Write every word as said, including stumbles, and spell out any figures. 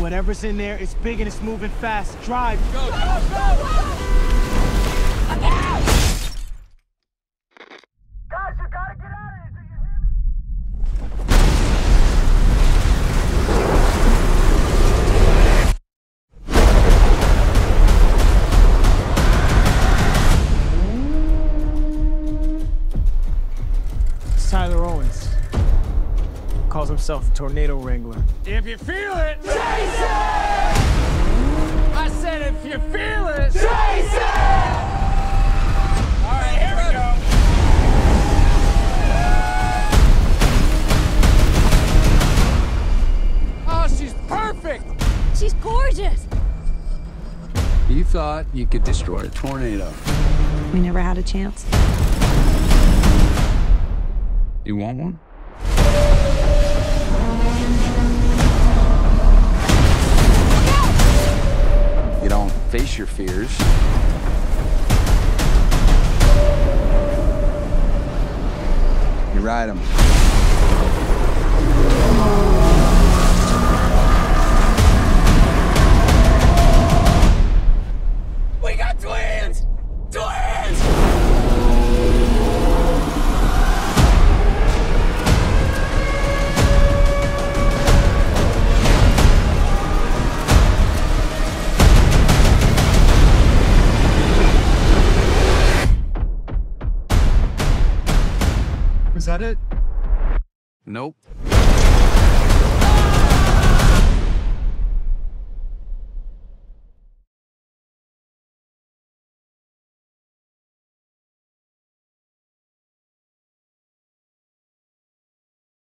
Whatever's in there, it's big and it's moving fast. Drive. Go, go, go! Look out! Guys, you gotta get out of here, do you hear me? It's Tyler Owens. Calls himself the Tornado Wrangler. If you feel it, Chase it! I said if you feel it, Chase it! All right, here we go. Oh, she's perfect. She's gorgeous. You thought you could destroy a tornado. We never had a chance. You want one? You don't face your fears. You ride them. We got twins! Twins! Was that it? Nope.